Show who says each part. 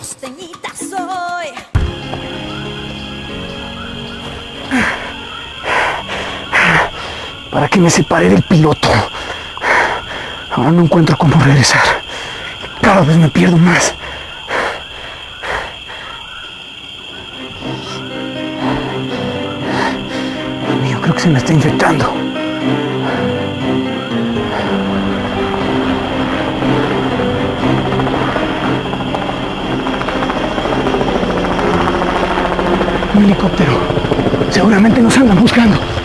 Speaker 1: costeñita soy.
Speaker 2: ¿Para qué me separé del piloto? Ahora no encuentro cómo regresar. Cada vez me pierdo más. Yo creo que se me está infectando. Un helicóptero. Seguramente nos andan buscando.